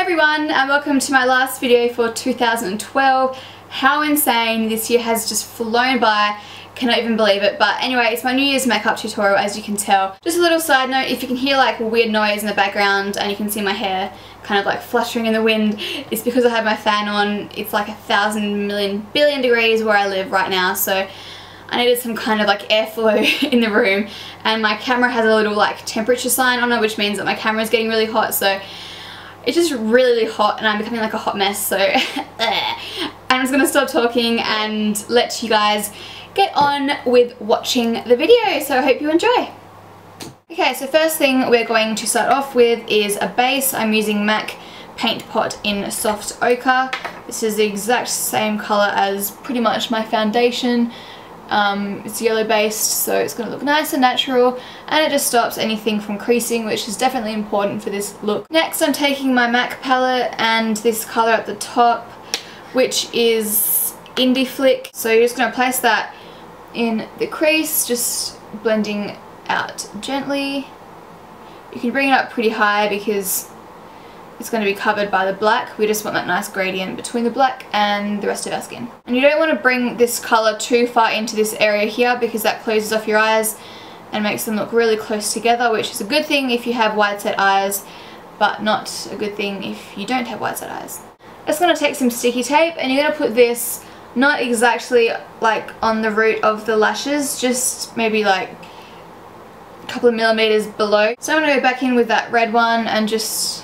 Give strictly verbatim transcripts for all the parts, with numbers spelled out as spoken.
everyone and welcome to my last video for two thousand twelve. How insane, this year has just flown by, cannot even believe it. But anyway, it's my New Year's makeup tutorial, as you can tell. Just a little side note, if you can hear like a weird noise in the background and you can see my hair kind of like fluttering in the wind, it's because I have my fan on. It's like a thousand million billion degrees where I live right now, so I needed some kind of like airflow in the room, and my camera has a little like temperature sign on it, which means that my camera is getting really hot, so it's just really, really hot and I'm becoming like a hot mess. So I'm just gonna stop talking and let you guys get on with watching the video, so I hope you enjoy. Okay, so first thing we're going to start off with is a base. I'm using MAC Paint Pot in Soft Ochre. This is the exact same colour as pretty much my foundation. Um, it's yellow based, so it's going to look nice and natural, and it just stops anything from creasing, which is definitely important for this look. Next, I'm taking my MAC palette and this colour at the top, which is Indie Flick. So you're just going to place that in the crease, just blending out gently. You can bring it up pretty high because it's going to be covered by the black. We just want that nice gradient between the black and the rest of our skin. And you don't want to bring this colour too far into this area here because that closes off your eyes and makes them look really close together, which is a good thing if you have wide set eyes, but not a good thing if you don't have wide set eyes. Just going to take some sticky tape and you're going to put this not exactly like on the root of the lashes, just maybe like a couple of millimeters below. So I'm going to go back in with that red one and just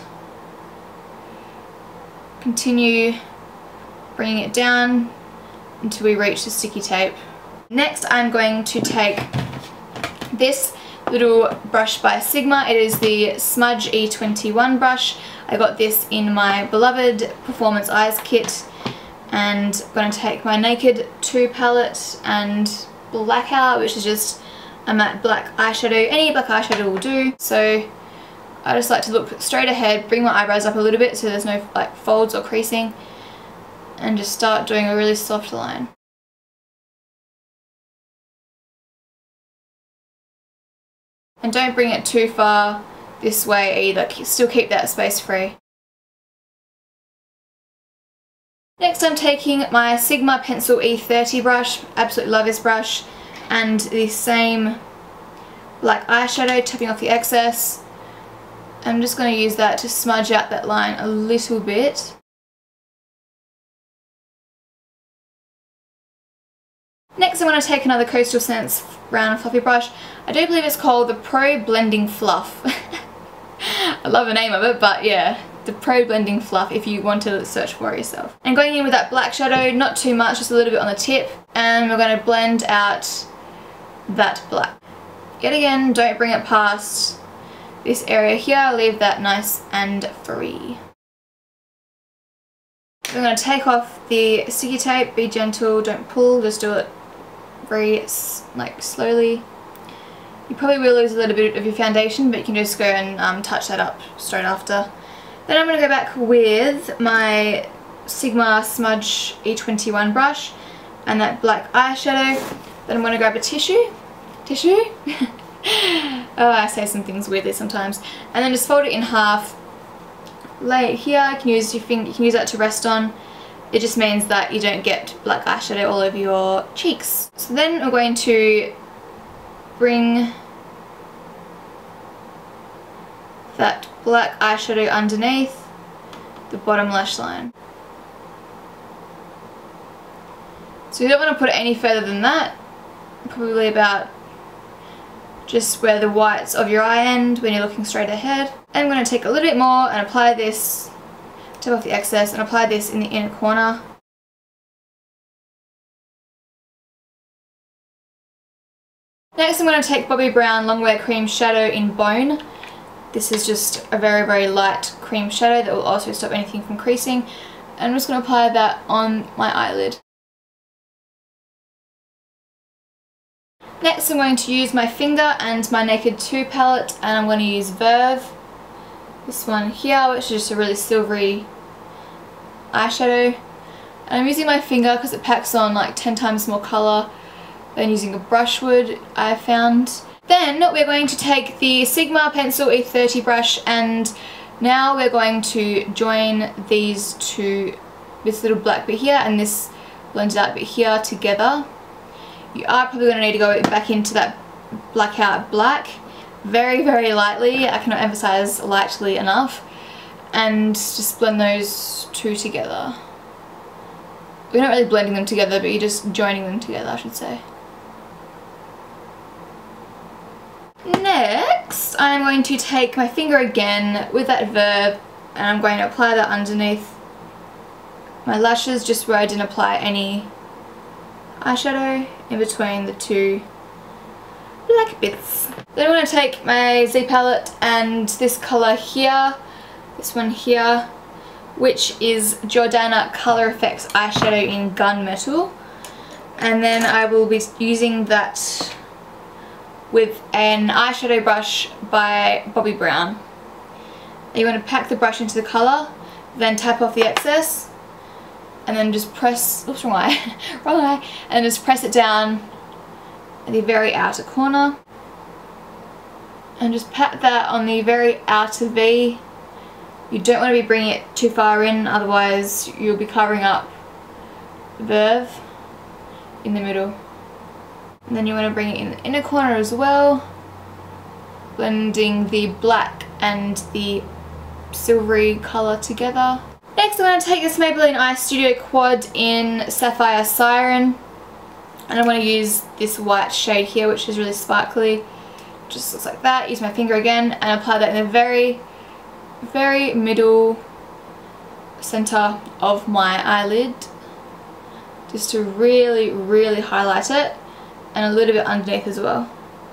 continue bringing it down until we reach the sticky tape. Next, I'm going to take this little brush by Sigma. It is the Smudge E twenty-one brush. I got this in my beloved Performance Eyes kit, and I'm going to take my Naked two palette and Blackout, which is just a matte black eyeshadow. Any black eyeshadow will do. So I just like to look straight ahead, bring my eyebrows up a little bit so there's no like folds or creasing, and just start doing a really soft line. And don't bring it too far this way either, still keep that space free. Next, I'm taking my Sigma Pencil E thirty brush, absolutely love this brush, and the same black eyeshadow, tapping off the excess. I'm just going to use that to smudge out that line a little bit. Next, I'm going to take another Coastal Scents round fluffy brush. I do believe it's called the Pro Blending Fluff. I love the name of it, but yeah, the Pro Blending Fluff if you want to search for it yourself. And going in with that black shadow, not too much, just a little bit on the tip, and we're going to blend out that black. Yet again, don't bring it past this area here, leave that nice and free. I'm going to take off the sticky tape, be gentle, don't pull, just do it very like slowly. You probably will lose a little bit of your foundation, but you can just go and um, touch that up straight after. Then I'm going to go back with my Sigma Smudge E twenty-one brush and that black eyeshadow. Then I'm going to grab a tissue. Tissue? Oh, I say some things weirdly sometimes. And then just fold it in half. Lay it here. You can use your finger. You can use that to rest on. It just means that you don't get black eyeshadow all over your cheeks. So then we're going to bring that black eyeshadow underneath the bottom lash line. So you don't want to put it any further than that. Probably about just where the whites of your eye end when you're looking straight ahead. And I'm going to take a little bit more and apply this, tap off the excess, and apply this in the inner corner. Next, I'm going to take Bobbi Brown Longwear Cream Shadow in Bone. This is just a very, very light cream shadow that will also stop anything from creasing. And I'm just going to apply that on my eyelid. Next, I'm going to use my finger and my Naked two palette, and I'm going to use Verve. This one here, which is just a really silvery eyeshadow. And I'm using my finger because it packs on like ten times more colour than using a brush would, I have found. Then we're going to take the Sigma Pencil E thirty brush and Now we're going to join these two, this little black bit here and this blended out bit here together. You are probably going to need to go back into that blackout black very very lightly. I cannot emphasize lightly enough, and just blend those two together. We're not really blending them together, but you're just joining them together, I should say. Next, I'm going to take my finger again with that Verve, and I'm going to apply that underneath my lashes, just where I didn't apply any eyeshadow, in between the two black bits. Then I'm going to take my Z palette and this colour here, this one here, which is Jordana Colour Effects eyeshadow in Gunmetal, and then I will be using that with an eyeshadow brush by Bobbi Brown. You want to pack the brush into the colour, then tap off the excess, and then just press, oops, wrong eye, wrong eye, and just press it down at the very outer corner, and just pat that on the very outer V. You don't want to be bringing it too far in, otherwise you'll be covering up the Verve in the middle. And then you want to bring it in the inner corner as well, blending the black and the silvery colour together. Next I'm going to take this Maybelline Eye Studio Quad in Sapphire Siren, and I'm going to use this white shade here, which is really sparkly. Just looks like that. Use my finger again and apply that in the very, very middle centre of my eyelid, just to really, really highlight it, and a little bit underneath as well.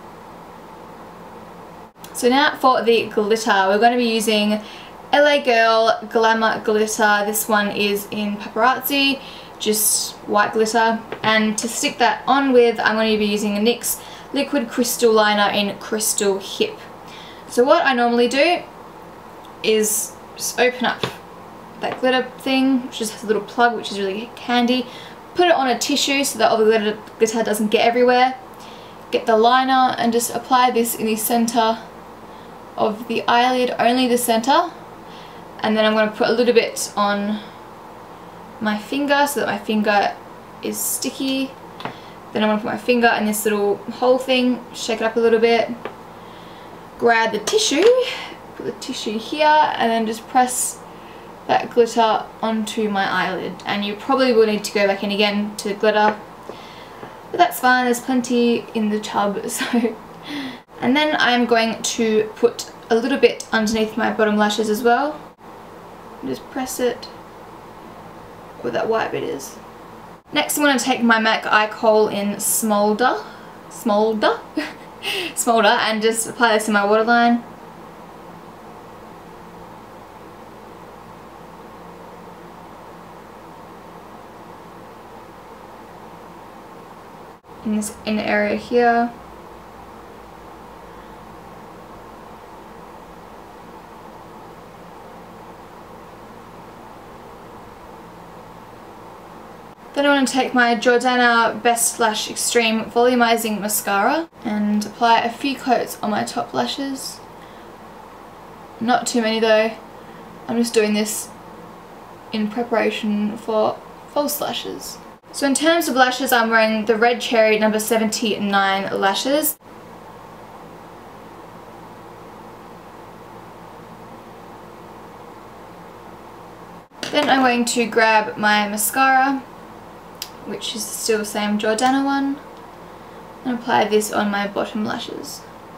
So now for the glitter, we're going to be using L A Girl Glamour Glitter. This one is in Paparazzi, just white glitter. And to stick that on with, I'm going to be using a NYX Liquid Crystal Liner in Crystal Hip. So what I normally do is just open up that glitter thing, which just has a little plug, which is really handy. Put it on a tissue so that all the glitter, glitter doesn't get everywhere. Get the liner and just apply this in the centre of the eyelid, only the centre. And then I'm going to put a little bit on my finger so that my finger is sticky. Then I'm going to put my finger in this little hole thing, shake it up a little bit, grab the tissue, put the tissue here, and then just press that glitter onto my eyelid. And you probably will need to go back in again to glitter, but that's fine, there's plenty in the tub. So, and then I'm going to put a little bit underneath my bottom lashes as well. Just press it where that white bit is. Next I'm going to take my MAC Eye Kohl in Smolder, Smolder, Smolder, and just apply this in my waterline. In this inner area here. Then I want to take my Jordana Best Lash Extreme Volumizing Mascara and apply a few coats on my top lashes. Not too many though. I'm just doing this in preparation for false lashes. So in terms of lashes, I'm wearing the Red Cherry number seventy-nine lashes. Then I'm going to grab my mascara, which is still the same Jordana one, and apply this on my bottom lashes.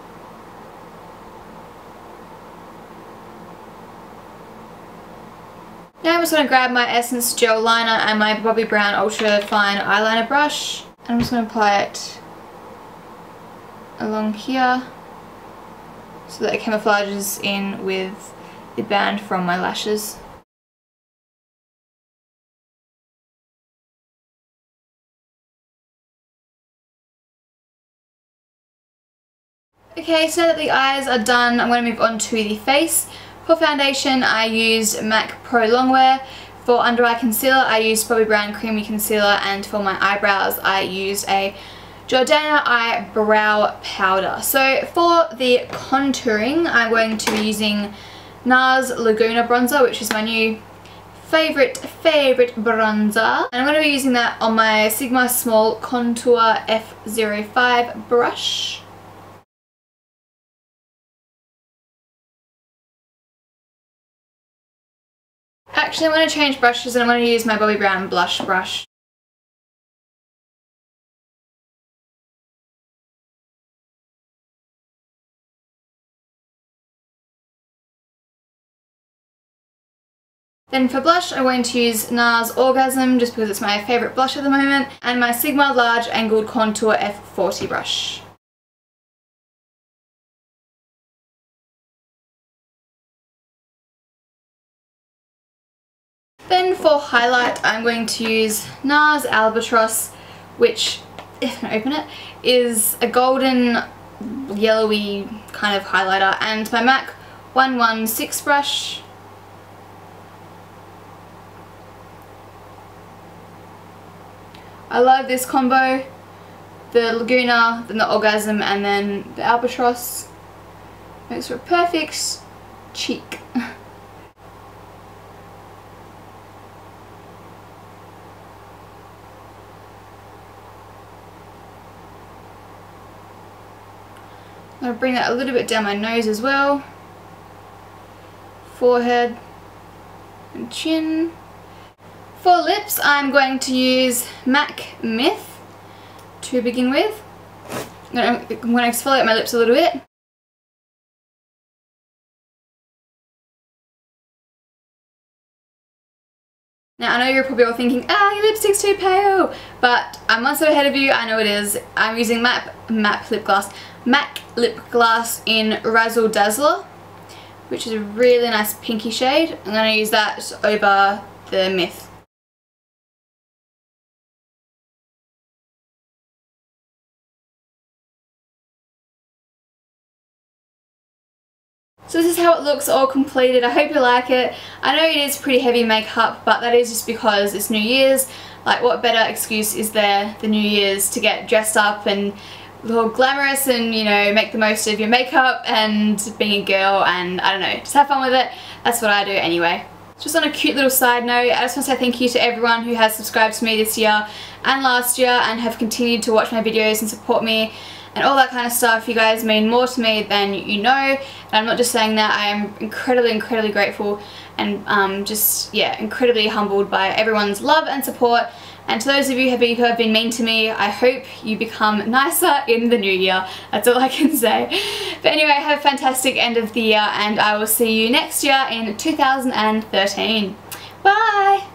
Now I'm just going to grab my Essence Gel Liner and my Bobbi Brown Ultra Fine Eyeliner Brush. I'm just going to apply it along here so that it camouflages in with the band from my lashes. Okay, so now that the eyes are done, I'm going to move on to the face. For foundation, I used MAC Pro Longwear. For under eye concealer, I used Bobbi Brown Creamy Concealer, and for my eyebrows, I used a Jordana Eyebrow Powder. So for the contouring, I'm going to be using NARS Laguna bronzer, which is my new favourite, favourite bronzer. And I'm going to be using that on my Sigma Small Contour F zero five brush. Actually, I'm going to change brushes and I'm going to use my Bobbi Brown blush brush. Then for blush, I'm going to use NARS Orgasm, just because it's my favourite blush at the moment, and my Sigma Large Angled Contour F forty brush. Then for highlight, I'm going to use NARS Albatross, which, if I open it, is a golden yellowy kind of highlighter, and my MAC one one six brush. I love this combo, the Laguna, then the Orgasm, and then the Albatross. Makes for a perfect cheek. I'm going to bring that a little bit down my nose as well, forehead and chin. For lips, I'm going to use MAC Myth to begin with. I'm going to exfoliate my lips a little bit. Now I know you're probably all thinking, ah, your lipstick's too pale, but I'm one step ahead of you, I know it is. I'm using MAC, MAC lip gloss, MAC lip gloss in Razzle Dazzler, which is a really nice pinky shade. I'm going to use that over the Myth. So this is how it looks all completed. I hope you like it. I know it is pretty heavy makeup, but that is just because it's New Year's. Like, what better excuse is there than New Year's to get dressed up and look glamorous and, you know, make the most of your makeup and being a girl, and I don't know, just have fun with it. That's what I do anyway. Just on a cute little side note, I just want to say thank you to everyone who has subscribed to me this year and last year and have continued to watch my videos and support me and all that kind of stuff. You guys mean more to me than you know, and I'm not just saying that. I am incredibly, incredibly grateful and um, just, yeah, incredibly humbled by everyone's love and support. And to those of you who have been mean to me, I hope you become nicer in the new year. That's all I can say. But anyway, have a fantastic end of the year, and I will see you next year in two thousand thirteen. Bye!